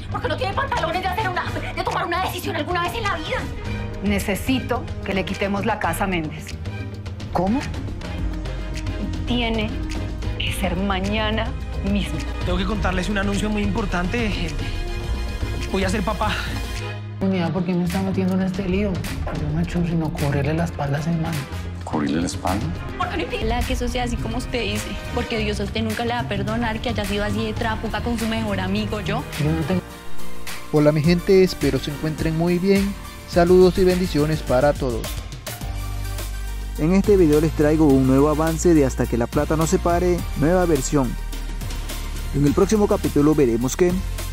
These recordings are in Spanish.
porque no tiene pantalones de tomar una decisión alguna vez en la vida. Necesito que le quitemos la casa a Méndez. ¿Cómo? Tiene que ser mañana mismo. Tengo que contarles un anuncio muy importante. Voy a ser papá. Mira, ¿por qué me está metiendo en este lío? Yo no he hecho sino cubrirle la espalda a ese man. ¿Cubrirle la espalda? ¿Por qué no impide? Que eso sea así como usted dice, porque Dios a usted nunca le va a perdonar que haya sido así de trápuca con su mejor amigo, yo. Yo no tengo... Hola mi gente, espero se encuentren muy bien. Saludos y bendiciones para todos. En este video les traigo un nuevo avance de Hasta que la plata nos separe, nueva versión. En el próximo capítulo veremos que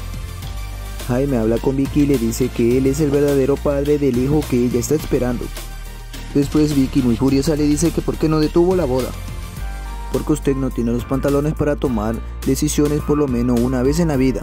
Jaime habla con Vicky y le dice que él es el verdadero padre del hijo que ella está esperando. Después Vicky, muy furiosa, le dice que por qué no detuvo la boda, porque usted no tiene los pantalones para tomar decisiones por lo menos una vez en la vida.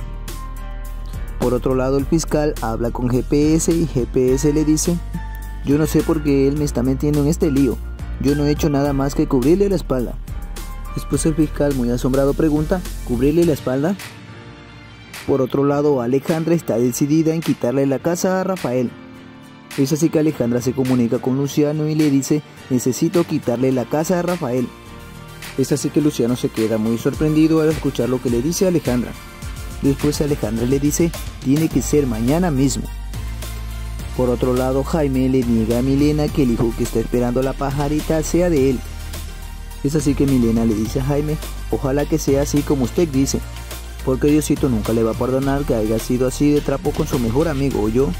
Por otro lado, el fiscal habla con GPS y GPS le dice: yo no sé por qué él me está metiendo en este lío, yo no he hecho nada más que cubrirle la espalda. Después el fiscal, muy asombrado, pregunta: ¿cubrirle la espalda? Por otro lado, Alejandra está decidida en quitarle la casa a Rafael. Es así que Alejandra se comunica con Luciano y le dice: necesito quitarle la casa a Rafael. Es así que Luciano se queda muy sorprendido al escuchar lo que le dice Alejandra. Después Alejandra le dice: tiene que ser mañana mismo. Por otro lado, Jaime le niega a Milena que el hijo que está esperando la pajarita sea de él. Es así que Milena le dice a Jaime: ojalá que sea así como usted dice, porque Diosito nunca le va a perdonar que haya sido así de trapo con su mejor amigo, ¿o yo?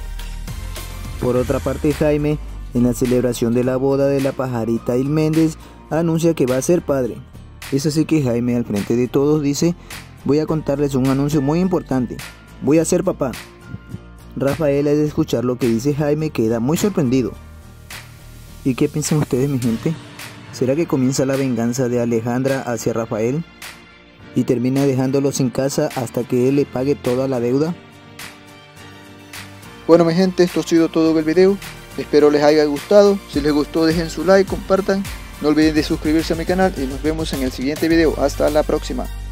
Por otra parte, Jaime, en la celebración de la boda de la pajarita y Méndez, anuncia que va a ser padre. Es así que Jaime, al frente de todos, dice: voy a contarles un anuncio muy importante, voy a ser papá. Rafael, al escuchar lo que dice Jaime, queda muy sorprendido. ¿Y qué piensan ustedes, mi gente? ¿Será que comienza la venganza de Alejandra hacia Rafael y termina dejándolo sin casa hasta que él le pague toda la deuda? Bueno mi gente, esto ha sido todo el video. Espero les haya gustado. Si les gustó, dejen su like, compartan. No olviden de suscribirse a mi canal y nos vemos en el siguiente video. Hasta la próxima.